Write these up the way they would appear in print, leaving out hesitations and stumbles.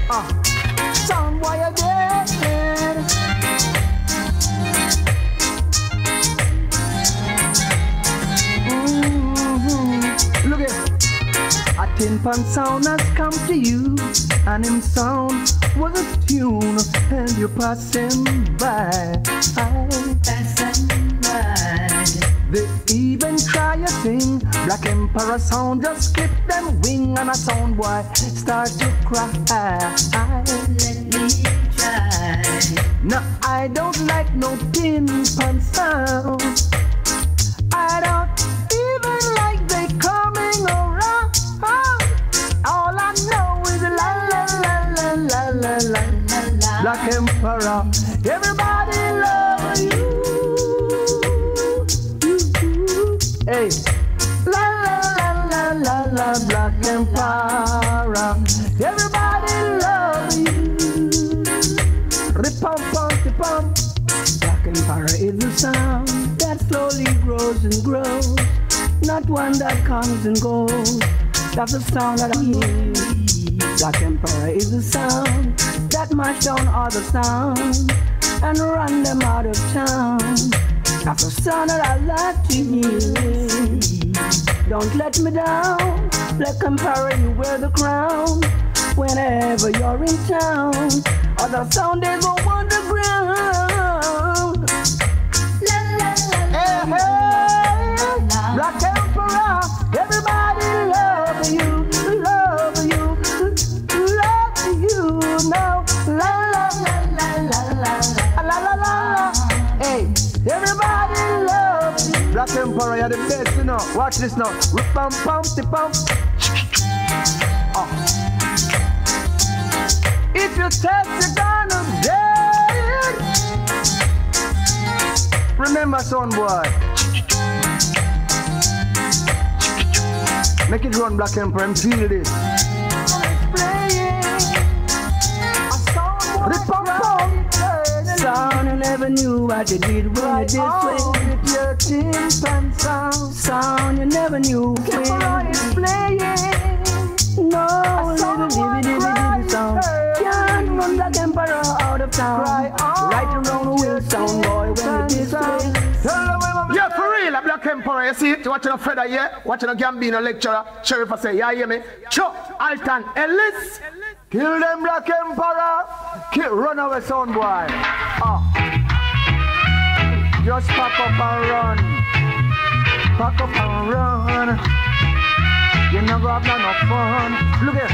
Sound boy again. Look at a tin pan sound has come to you, and him sound was a tune, and you're passing by. Passing by. They even try a thing. Black Emperor sound just skip them wing, and a sound boy start to cry. Let me try. No, I don't like no tin pan sound. I don't even like they coming around. All I know is la la la la la la la la. Black Emperor, everybody love you. Hey, la la la la la la. Black Emperor, everybody love you. Rip-pump, pump, rip-pump. Black Emperor is the sound that slowly grows and grows, not one that comes and goes. That's the sound that I hear. Black Emperor is the sound that mash down all the sounds and run them out of town. That's the sound that I like to hear. Don't let me down. Black Emperor, you wear the crown whenever you're in town. Other sound they go underground. Hey, hey, Black Emperor, everybody love you, love you, love you now. La la la la la la la la la. Hey, everybody love you. Black Emperor, you're the best, you know. Watch this now. Pump, pump, pump. If you test, you're gonna dead. Remember, son boy. Make it run, Black Emperor, and feel this. Sound you never knew what you did when you did swing. Your tin pan sound. Sound you never knew when it's playing. No, little dibby sound. Can't run Black Emperor out of town. Right around the wheel, sound boy, when you did swing. Yeah, for real, a Black Emperor, you see it? You watching a Fredda here? Watching a Gambino lecturer? Sheriff I say, yeah, hear me? Chuck, Alton, Ellis. Kill them Black Emperor. Kill, run away, sound boy. Just pack up and run. Pack up and run. You never have no fun. Look here.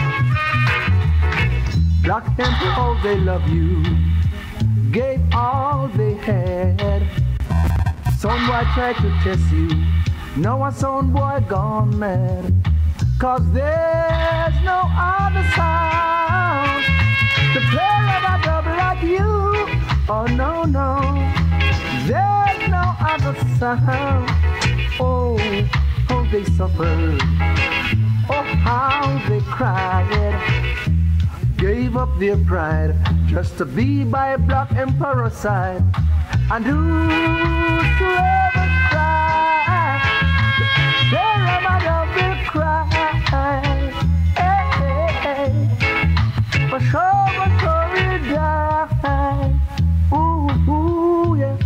Black Emperor, how they love you. Gave all they had. Sound boy tried to test you. Now a sound boy gone mad. Cause there's no other sound to play a double like you. Oh no, no. There's no other sound. Oh, how they suffered. Oh, how they cried. Gave up their pride just to be by Black Emperor's side. And whosoever cry, there am I double cry. Hey, hey, hey. For sure, but sorry die. Ooh, ooh, yeah.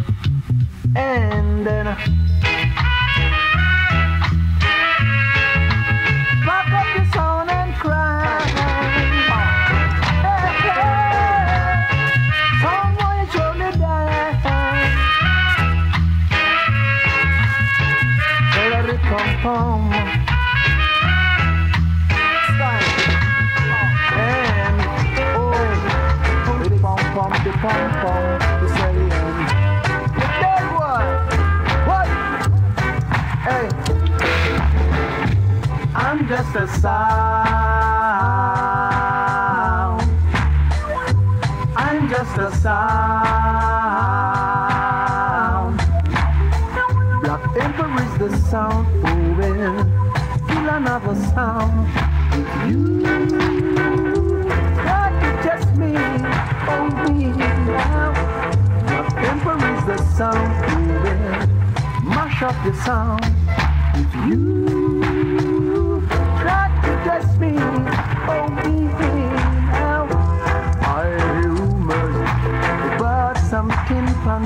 And then back up the sound and cry. Hey, hey. Someone surely die. Let it come home. And oh, the pom pom, the pom pom, the saying. Hey, I'm just a sound. I'm just a sound. Black Emperor is the sound. Oh well, kill another sound. If you try to test me, oh me now. Black Emperor is the sound. Oh well, mash up the sound. If you try to test me, oh me now.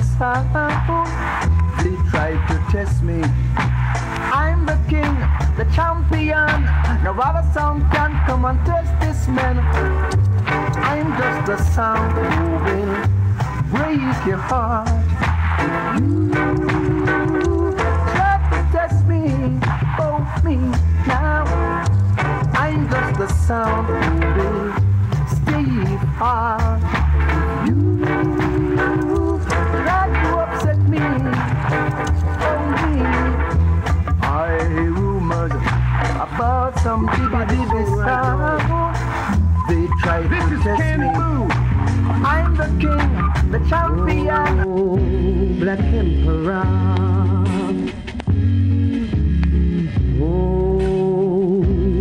sound. They try to test me. I'm the king, the champion. No other sound can come and test this man. I'm just the sound who will break your heart. You try to test me, oh me now. I'm just the sound who will stay far. You try to upset me, oh me. I rumors about some big sound. They try to test me. I'm the king, the champion. Oh, Black Emperor. Oh,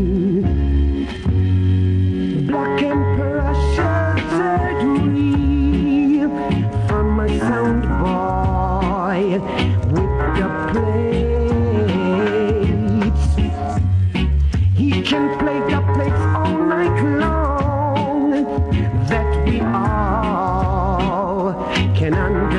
Black Emperor sheltered me from my sound boy with the plates. He can play the plates all night long, that we all can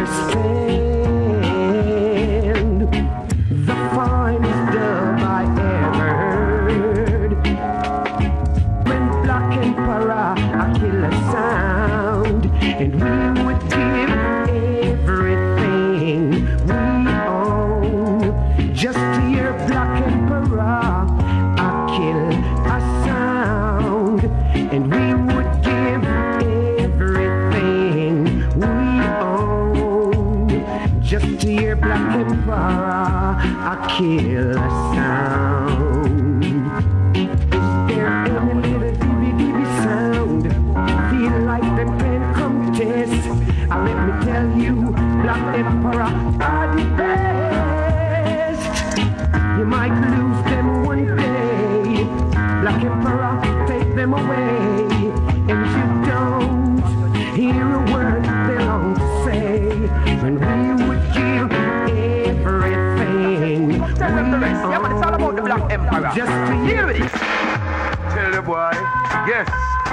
understand. The finest dub I ever heard. When Black Emperor I kill a sound, and we would give everything we own just to hear Black Emperor I kill a sound, and we would give everything we own just to hear Black Emperor I kill a sound. Is there any little dibby sound feel like them can contest? Let me tell you, Black Emperor are the best. You might lose them one day. Black Emperor, take them away. And you don't hear a word they long to say. When we would give everything we Yeah, but it's all about the Black Emperor. just to Hear hear it. Tell the boy, yes.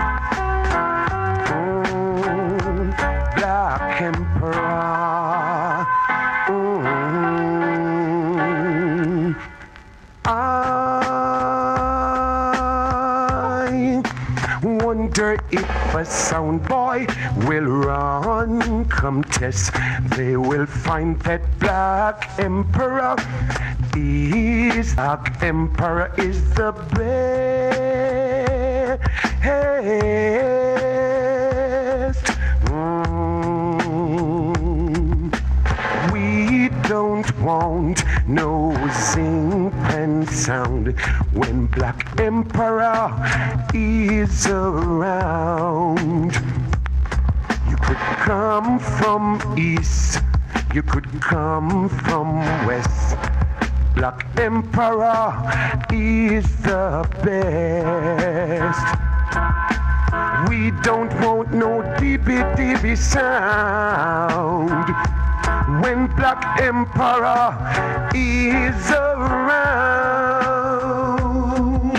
Black Emperor. I wonder if a sound boy will run contest. They will find that Black Emperor is the best. We don't want no zing pen sound when Black Emperor is around. You could come from east, you could come from west. Black Emperor is the best. We don't want no dibby sound when Black Emperor is around.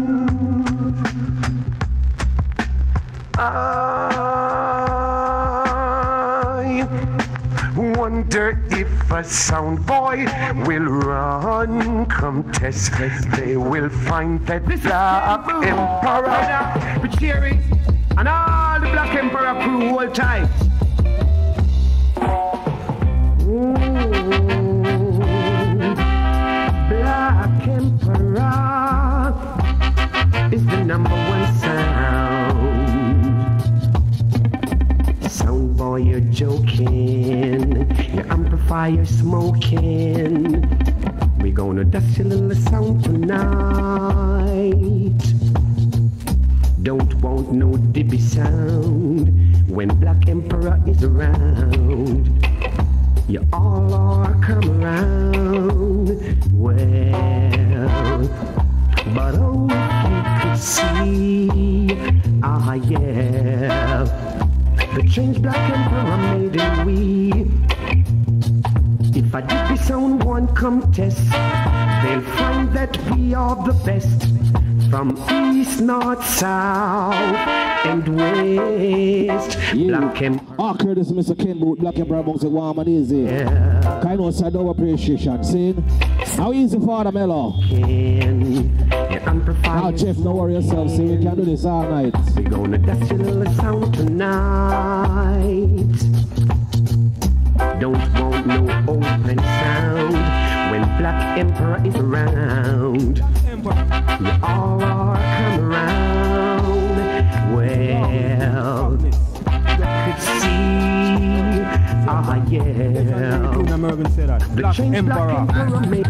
I wonder if a sound boy will run contest. They will find that Black Emperor. With Cherry and all the Black Emperor crew hold tight. Black Emperor is the #1 sound. Sound boy, you're joking. Your amplifier smoking. We're gonna dust your little sound tonight. Don't want no dibby sound when Black Emperor is around. You all are come around. Well, but oh, if you could see, ah yeah, the change Black Emperor made in we. If I did this on one contest, they'll find that we are the best. From east, north, south, and west. Black Emperor. Awkward is Mr. Ken Boot, Black Emperor amongst it warm and easy. Yeah. Kind of side of appreciation, see? How easy for the mellow? Now Jeff, don't worry yourself, see, we can do this all night. We're gonna dust your little sound tonight. Don't want no open sound when Black Emperor is around. You all are come around. Well, you could see, yeah. The change Black Emperor made.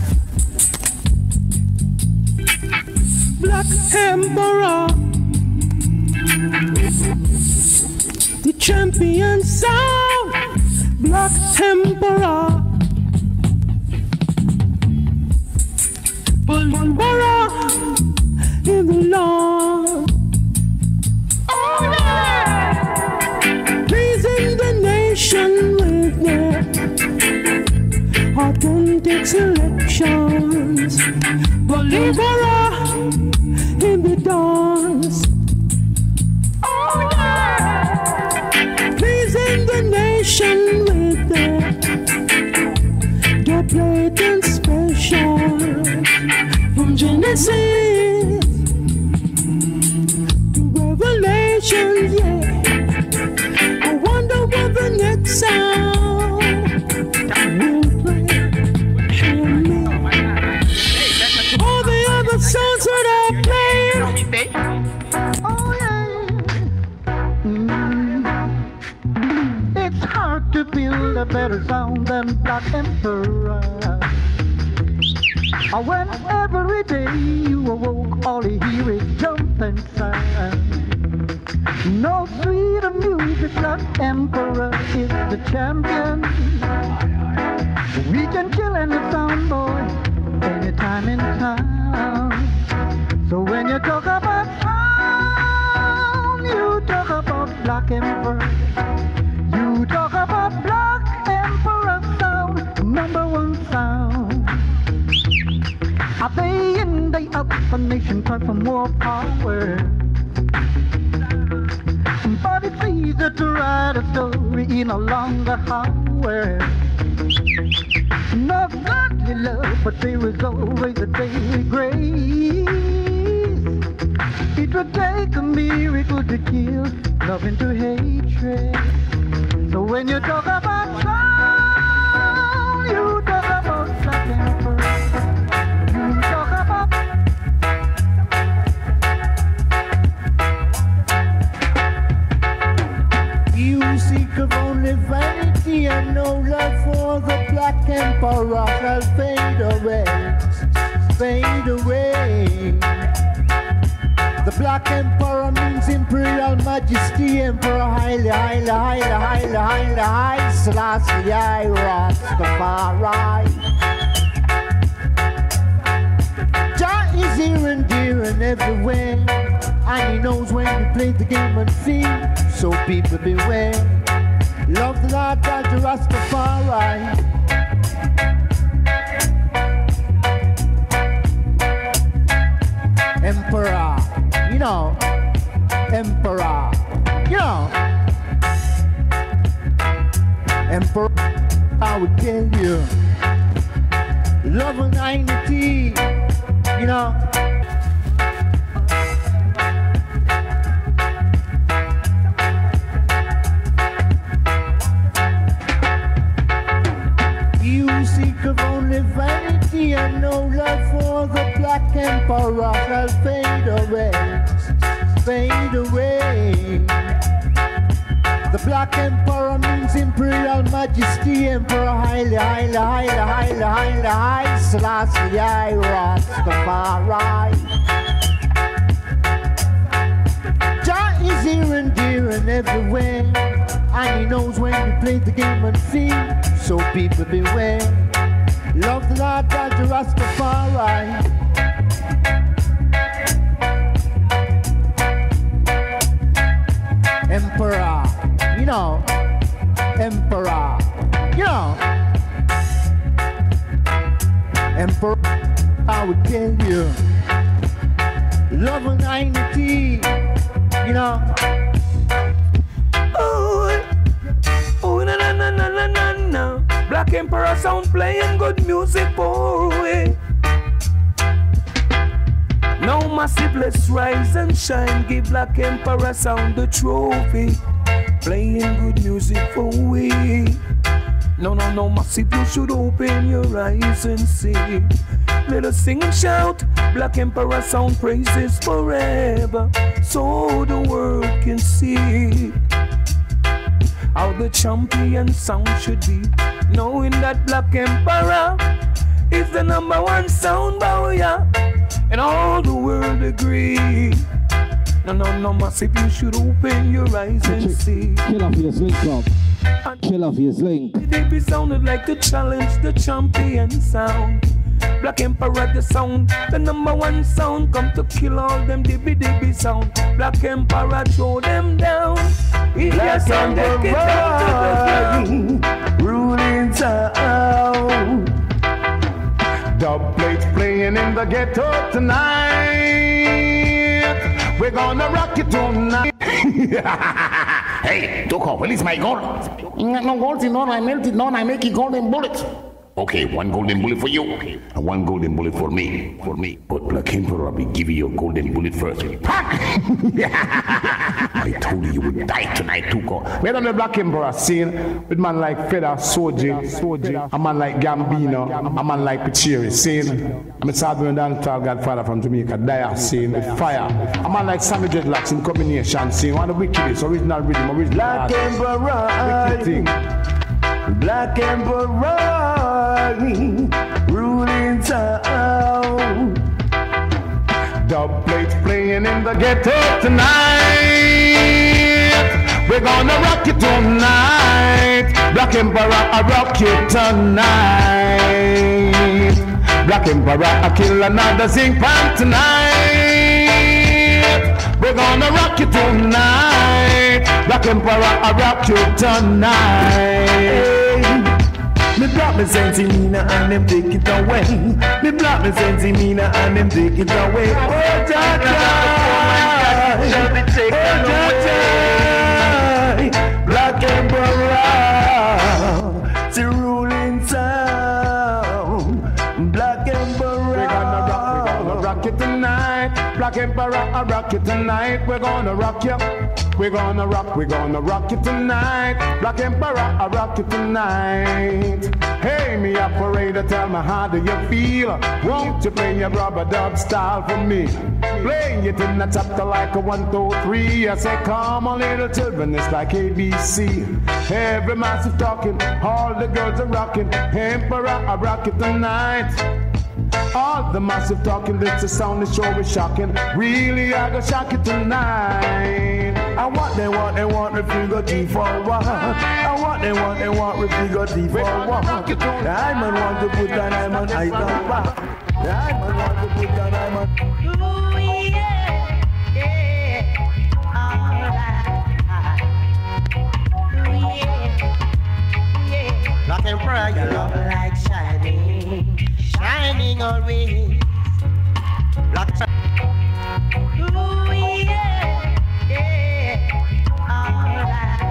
Black Emperor, the champion sound. Black Emperor, Emperor in the Lord. Oh yeah, pleasing the nation with their authentic selections. Emperor in the dance. Oh yeah, pleasing the nation with their Dubplate and special. From Genesis to Revelation, yeah. I wonder what the next sound will play. Show me all the other sounds that I play. Oh yeah. It's hard to build a better sound than Black Emperor. When every day you awoke, all you hear is jump and sound. No sweeter music, Black Emperor is the champion. We can kill any sound boy, anytime in town. So when you talk about sound, you talk about Black Emperor. You talk about Black Emperor sound, #1 sound. Day in, day out, the nation cry for more power. But it's easier to write a story in a longer hour. Not godly love, but there is always a daily grace. It would take a miracle to kill love into hatred. So when you talk about sound, you talk about Black Emperor. Seek of only vanity and no love for the Black Emperor shall fade away, fade away. The Black Emperor means Imperial Majesty, Emperor highly, highly, highly, highly, highly, high, Selassie, I Rastafari. Jah is here and dear and everywhere, and he knows when we play the game unseen, so people beware. Love the Lord God, the Rastafari. Emperor, you know, Emperor, you know. Emperor, I would tell you, love and unity, you know. Of only vanity and no love for the Black Emperor shall fade away, fade away. The Black Emperor means Imperial Majesty, Emperor highly, highly, highly, highly, highly, high, Selassie, I Rastafari. Jah is here and dear and everywhere, and he knows when we play the game unseen, so people beware. Love the Lord God, the Rastafari. Emperor, you know, Emperor, you know. Emperor, I would tell you, love and unity, you know. Oh. Emperor sound playing good music for we. Now massive, let's rise and shine. Give Black Emperor sound the trophy. Playing good music for we. No, massive, you should open your eyes and see. Let us sing and shout, Black Emperor sound praises forever, so the world can see how the champion sound should be. Knowing that Black Emperor is the #1 sound bowyer, and all the world agree. No, massive, you should open your eyes and see. Kill off his link, Bob. Kill off his link. They sounded like to challenge the champion sound. Black Emperor the sound, the #1 sound, come to kill all them dibby sound. Black Emperor throw them down. He has on the ruling town. Dubplate playing in the ghetto tonight. We're gonna rock it tonight. Hey, Doko, where is my gold? No gold in on, I melt it on, I make it golden bullet. Okay, 1 golden bullet for you, and 1 golden bullet for me. But Black Emperor, I'll be giving you a golden bullet first. I told you would die tonight, Tuko. We're on the Black Emperor scene with man like Feda Soji, a man like Gambino, a man like Pichiri scene. I'm a Southern Dancehall Godfather from Jamaica, Daya scene with fire. A man like Sammy Dreadlocks in combination scene, one of the wickedest, original rhythm, original Black Emperor, wicked thing. Black Emperor, ruling town. Dubplate playing in the ghetto tonight. We're gonna rock it tonight. Black Emperor, I rock you tonight. Black Emperor, I kill another zinc pan tonight. We're gonna rock you tonight. Black Emperor, I rock you tonight. Me block me sensimina and them take it away. Me block me sensimina and them take it away. Oh, Jaja, shall be taken away. Black Emperor, the ruling town. Black Emperor, we're gonna rock it tonight. Black Emperor, I rock it tonight. We're gonna rock you. We're gonna rock it tonight. Black Emperor, I rock it tonight. Hey, me operator, tell me how do you feel? Won't you play your rubber dub style for me? Playing it in the chapter like a 1, 2, 3. I say, come on, little children, it's like ABC. Every massive talking, all the girls are rocking. Emperor, I rock it tonight. All the massive talking, this the sound, the show is shocking. Really, I go shock it tonight. I want they want if you go T for what? I want they want if you go T for what? The Iman want to put an Iman item back. The Iman want to put an Iman. Ooh yeah, yeah, alright. Ooh yeah. Black Emperor, your love like shining always. Black Ooh yeah, yeah, alright.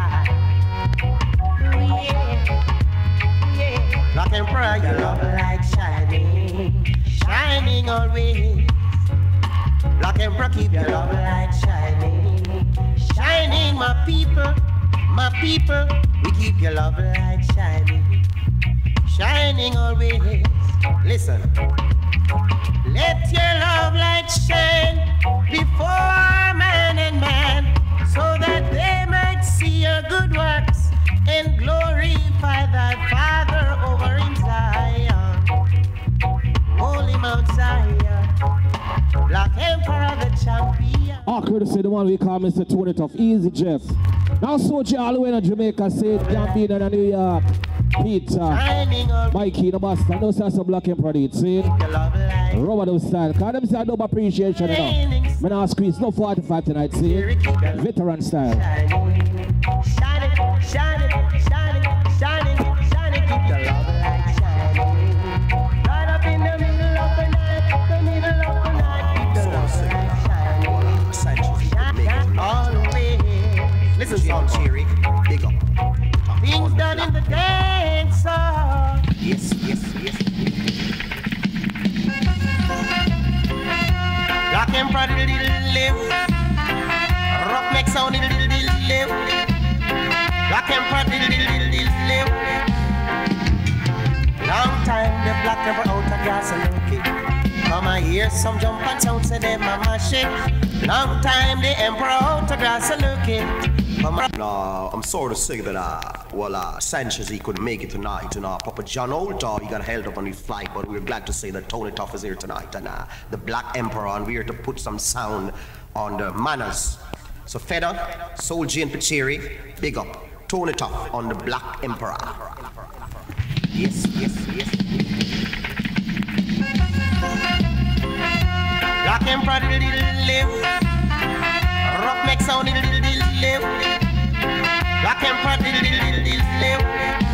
Ooh yeah. Black Emperor, your love like shining always. Black Emperor, keep your love like shining, my people, we keep your love like shining always. Listen, let your love light shine before man and man, so that they might see your good works and glorify thy Father over in Zion, holy Mount Zion. Black Emperor, the champion. Courtesy the one we call Mr. Tony Tough, Easy Jeff. Now Soji all the way in Jamaica, St. Gambino in New York, Peter, Mikey in Boston, those are some Black Emperor did, see? Robert those style, cause them say I don't appreciation, you know. Me now squeeze no 45 tonight, see? Veteran style. Shining, keep your love light shining. Right up in the middle of the night, keep the love light shining. Always. Listen, song, Cheery. Big up. Things done in the dance hall. Emperor live. Roughneck sound live. Black Emperor live. Long time the Black Emperor out of gas and looking. Come I hear some jump and sound say them a mash it. Long time the Emperor out of gas and looking. No, I'm sorry to say that, Sanchez, he couldn't make it tonight, and Papa John Olta, he got held up on his flight, but we're glad to say that Tony Tuff is here tonight, and the Black Emperor, and we're here to put some sound on the manners. So Fedder, Soul G and Picheri, big up. Tony Tuff on the Black Emperor. Yes. Black Emperor live. Roughneck sound live. Black Emperor live.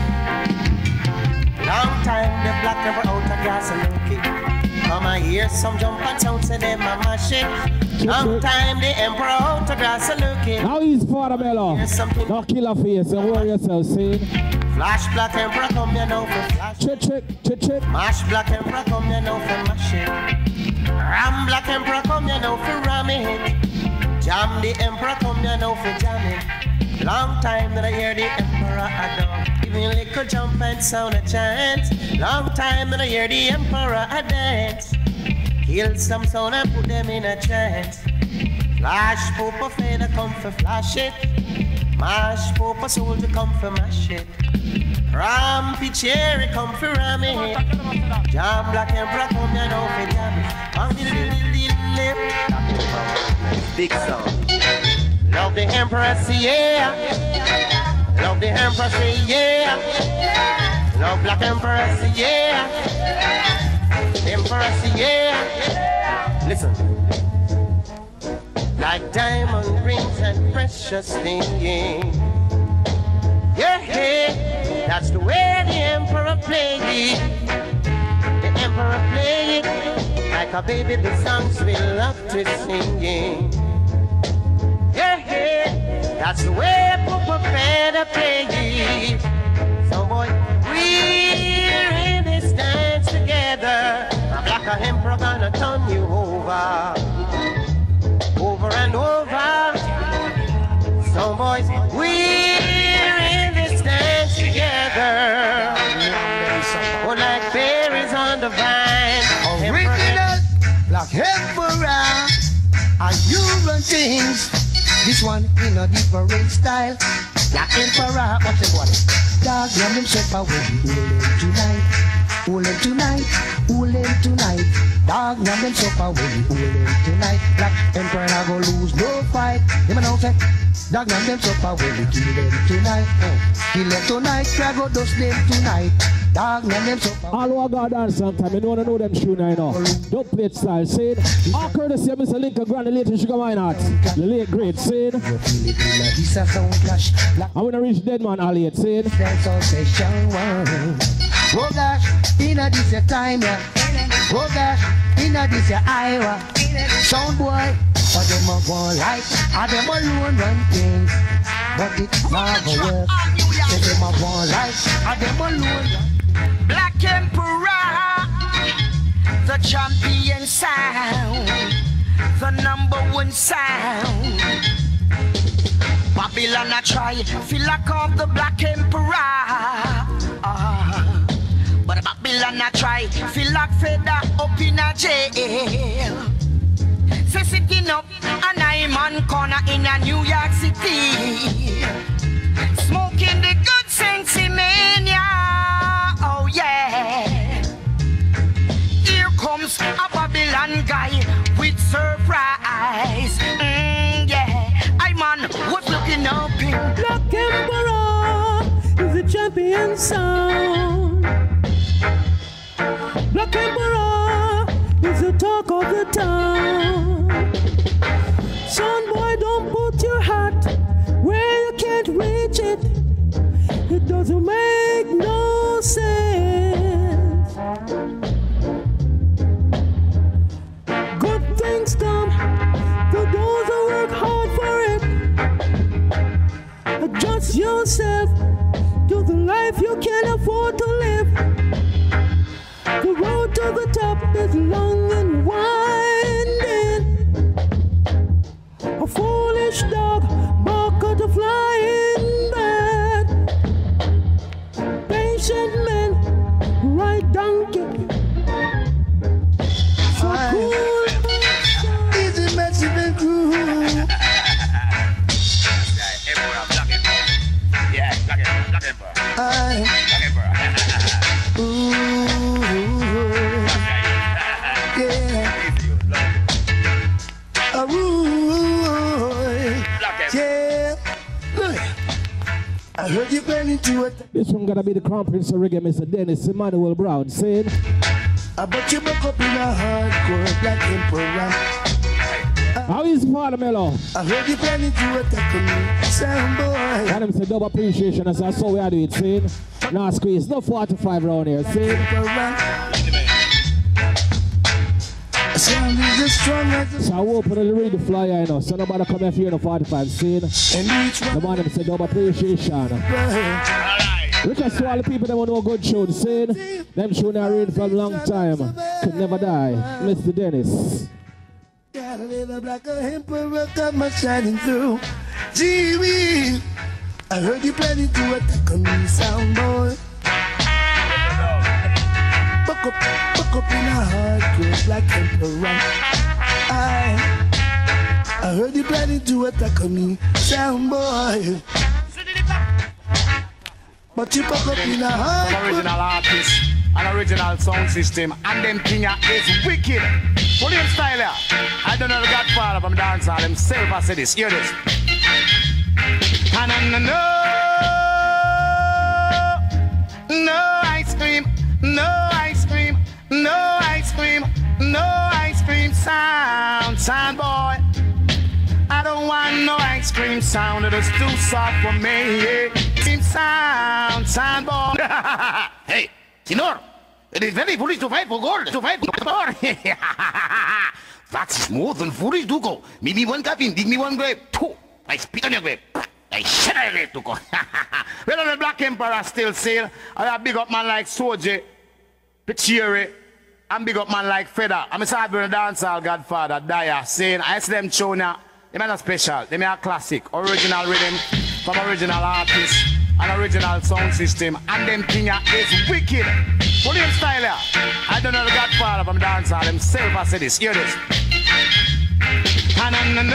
Long time the Black Emperor out of gas and looking. Come I hear some jump and sound say them a mash it. Long time the Emperor out of gas and looking. Now he's part of Mello. No killer face, and worry yourself, see? Flash Black Emperor come here now for flash. Chip. Mash Black Emperor come here now for mash it. Ram Black Emperor come here now for ram it. Jam the Emperor come here now for jam it. Long time that I hear the Emperor adore. Give me a little jump and sound a chant. Long time that I hear the Emperor a dance. Kill some sound and put them in a trance. Flash Popa Fader come for flash it. Mash Popa Soldier come for mash it. Ram Picheri come for ram it. Jam Black Emperor come here now for jam it. Big sound. Love the Emperor, say yeah. Love the Emperor, say yeah. Love Black Emperor, say yeah. Emperor, say yeah. Listen. Like diamond rings and precious things. Yeah, that's the way the Emperor played it. The Emperor played it like a baby. The songs we love to sing. Yeah, that's the way Papa better play it. So boy, we're in this dance together. I'm like a Emperor gonna turn you over and over. So boys, we're in this dance together. Oh, like berries on the vine. Original Black Emperor, are you run things? This one in a different style. Black Emperor, what's the one? Dog ram himself away. Hold him tonight. Dog ram himself away. Hold him tonight. Black Emperor not go lose no fight. Him now say, dog ram himself away. Kill them tonight. Kill them tonight. Try go dust them tonight. Dog ram himself away. All who got dance sometime, you don't know them tune I know. Dubplate style, see? All courtesy of Mr. Lincoln Grand, the late Sugar Minot. The late great, see? I'm gonna reach Dead Man all yet, see? That's all session one. Oh gosh, in a this your time, yeah. Oh gosh, in a this your Iowa. Sound boy, but them a go like, and them alone run things. But it not go work. Say them a go like, and them alone. Black Emperor, the champion sound, the #1 sound. Babylon a try, feel like of the Black Emperor. But Babylon a try, feel like feather up in a jail. Say sitting up an Iron corner in a New York City, smoking the good sensei mania. Oh yeah. Here comes a Babylon guy with surprise. Yeah, I man was looking up in Black Emperor is the champion sound. Black Emperor is the talk of the town. Son boy, don't put your hat where you can't reach it. It doesn't make no sense. Good things come to those who work hard for it. Adjust yourself to the life you can't afford to live. The road to the top is long and winding. Ooh, yeah. Yeah. I heard you planning to attack. This one gonna be the crown prince of reggae, Mr. Dennis Emmanuel Brown, saying. I bet you back up in a hardcore black emperor. How is Father Mello? I heard you planning to attack me, sound boy. And him say double appreciation as I saw we are doing, saying. No squeeze, no 45 round here, saying. Sound is as strong as so I open to read the flyer, you know, so nobody come here for you, no 45, saying. The man him say double appreciation. Because to all the people that want to know good tune, saying. Them tune are read for a long time. Could never die. Mr. Dennis. Gotta live a black emperor, come on shining through. Gee, I heard you planning to attack me, sound boy. Buck up in a hardcore black emperor. I heard you planning to attack me, sound boy. But you buck up in a hardcore. Original artist, an original sound system, and them thing is wicked. What him style here? I don't know the Godfather from dancehall himself. I say this, hear this. And no ice cream, no ice cream, no ice cream, no ice cream sound boy. I don't want no ice cream sound, it is too soft for me. Cream sound boy. Hey, Senor. It is very foolish to fight for gold, to fight for power. That's more than foolish to go. Give me one coffin, dig me one grave. Two, I spit on your grave. I shut your grave to go. Well, the Black Emperor still sail. I have big up man like Soji, Pichiri, and big up man like Feather. I'm a cyber dancehall Godfather, Daya, saying, I see them show now. They are not special, they are classic, original rhythm from original artists. An original sound system, and them thing is wicked. What him style here? I don't know the Godfather from dancehall himself. I say this, hear this. And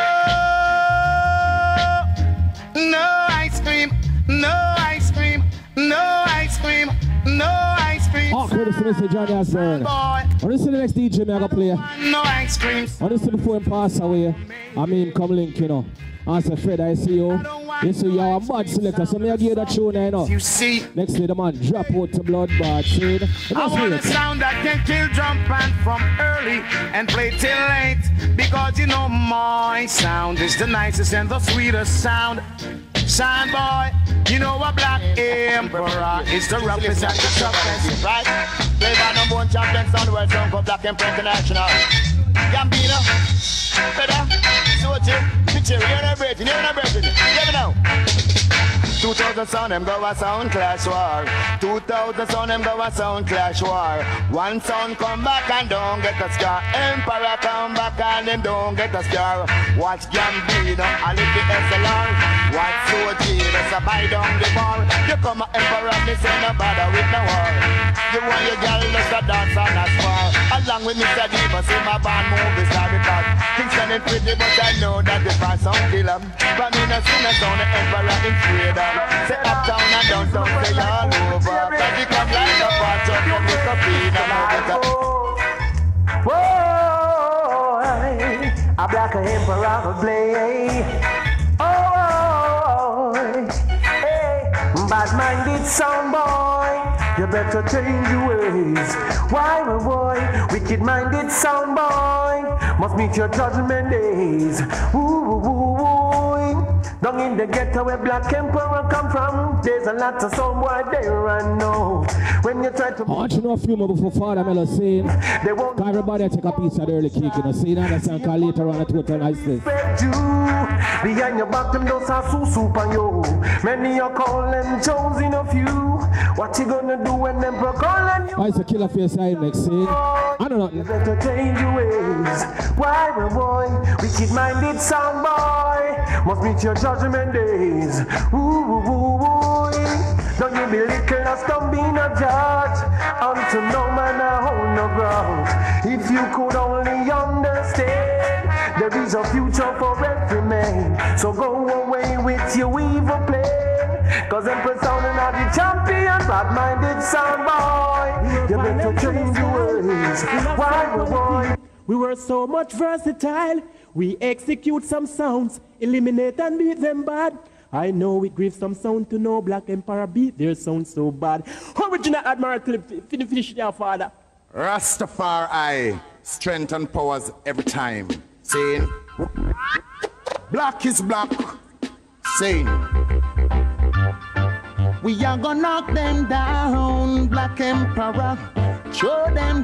no ice cream, no ice cream, no ice cream, no ice cream. Oh, credit to Mr. Johnny Osborne. On this is the next DJ me I gotta play. No ice cream. On this is before him pass away. I mean, come link, you know. I say, Fred, I see you. You see, you're a bad selector, so me I give that tune, you know. You see, next day the man drop out to bloodbath, see? I want a sound that can kill drum band from early and play till late. Because you know my sound is the nicest and the sweetest sound. Sound boy, you know a Black Emperor is the roughest and the toughest. Right? Play by number one champion sound world song for Black Emperor International. Gambino, Feather, Soji, Pichiri, you're not breathing, let me know. 2000 sound them go a sound clash war. 2000 sound them go a sound clash war. One sound come back and don't get a scar. Emperor come back and them don't get a scar. Watch Gambino and lift the SLR. Watch Soji, that's a buy down the bar. You come a Emperor, me say no bother with no war. You want your girl, let's a dance on as far. Along with Mr. Diva, see my band movie star because things turning pretty, but I know that the fans don't kill them. But me no see no sound, the Emperor in freedom. Say uptown and downtown, say all over. Cause you come like a part of the little freedom. Whoa, a Black Emperor will play. Oh, hey, bad-minded sound boy, you better change your ways. Why, my boy, wicked-minded sound boy, must meet your judgment days. Down in the ghetto where Black Emperor come from, there's a lot of sound boy there I know. When you try to... I want you to know a few more before Father Mello saying, everybody take a piece of the early cake, you know, see, understand, because later on it's total niceness. Behind your back, them those are so super yo. Many are calling Jones in a few. What you gonna do when them calling you? I used to kill a face side next scene. I don't know. You better change your ways. Why, my boy? Wicked-minded sound boy must meet your judgment days. Don't you be little as don't be no judge unto no man I hold no grudge. If you could only understand, there is a future for every man. So go away with your evil plan. Cause Emperor sounding are the champion, bad-minded sound boy. You better change your ways. Why, boy? We were so much versatile. We execute some sounds, eliminate and beat them bad. I know it grieves some sound to know Black Emperor beat their sound so bad. Original Admiral finish your father. Rastafari, strength and powers every time. Saying, black is black. Saying, we are gonna knock them down, Black Emperor. Throw them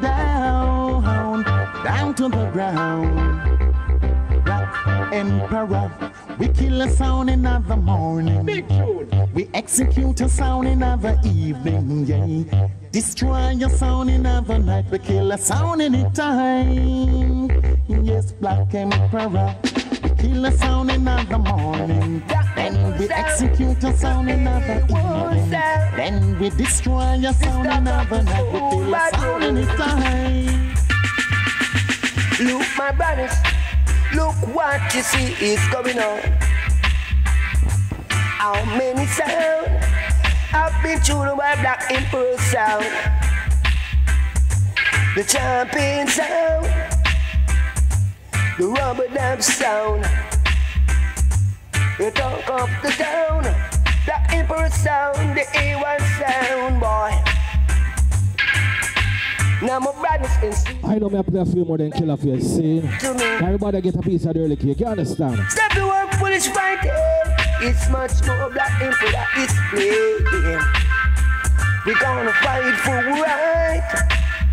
down to the ground. Black Emperor, we kill a sound in the morning. Big tune. We execute a sound in the evening, yeah. Destroy your sound in the night. We kill a sound any time. Yes, Black Emperor. We kill a sound in the morning. Then we execute a sound in the evening. Then we destroy your sound in the night. We kill a sound any time. Look, my brothers, look what you see is going on. How many sound have been tuned by Black Emperor sound? The champion sound, the rubber dub sound, the talk of the town, Black Emperor sound, the A1 sound, boy. Now my brothers and I know me play a few more than kill off your scene. Everybody get a piece of the early cake, you understand? Step the work, foolish fighting. It's much more Black Emperor that is playing. We're gonna fight for right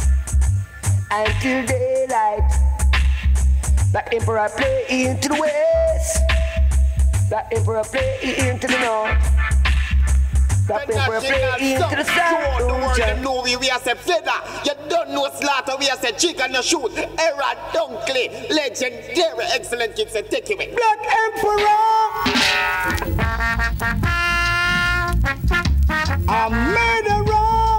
until daylight. Black Emperor play into the west. Black Emperor play into the north. Black Emperor play into the south. The world them know we are say feather. You don't know slaughter, we are say chicken and shoot. Era Dunkley, legendary, excellent kids, and take it away. Black Emperor, a murderer.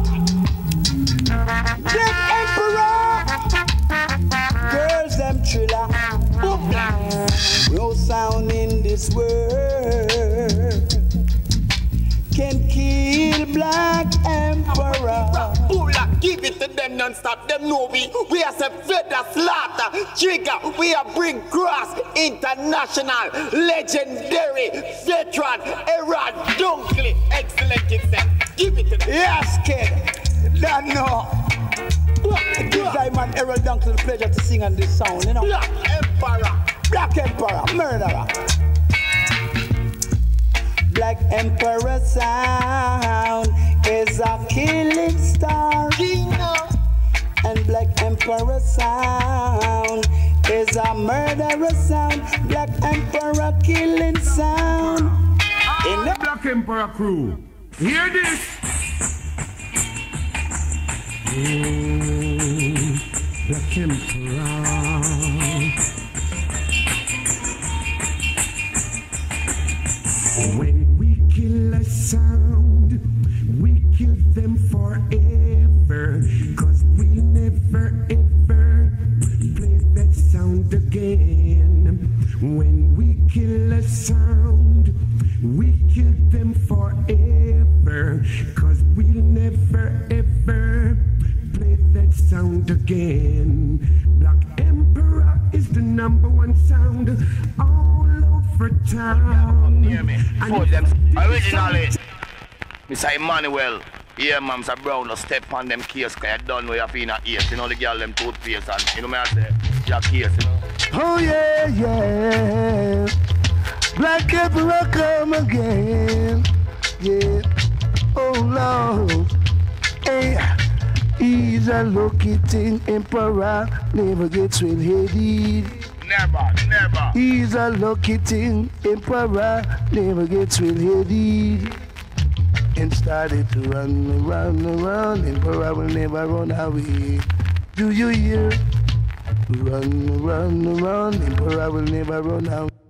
Black Emperor, girls them thriller. No sound in this world can kill Black Emperor. Bula, give it to them non-stop. Them know we are say feather slaughter. Trigger, we are bring grass. International, legendary, veteran, Era Dunkley. Excellent kids. Give it to them. Yes, kid. That no. It gives I man Errol Dunkley the pleasure to sing on this sound, you know. Black Emperor. Black Emperor, murderer. Black Emperor sound is a killing star. And Black Emperor sound is a murderer sound. Black Emperor killing sound. In the Black Emperor crew, hear this. Black Emperor. When we kill a sound, we kill them forever. Cause we never ever play that sound again. When we kill a sound, we kill them forever. Cause we never ever play that sound again. Black Emperor is the #1 sound all over town. Hear me? For them originally, Mr. Emmanuel, yeah, man, Mr. Brown, no step on them case, cause you done where you have been at ears. You know the girl them toothpaste and you know me I say, your case, you know. Oh yeah, yeah. Black Emperor come again. Yeah. Oh Lord. Hey. He's a lucky thing, Emperor never gets red-headed. Never. He's a lucky thing, Emperor never gets red-headed. And started to run, Emperor will never run away. Do you hear? Run, Emperor will never run away.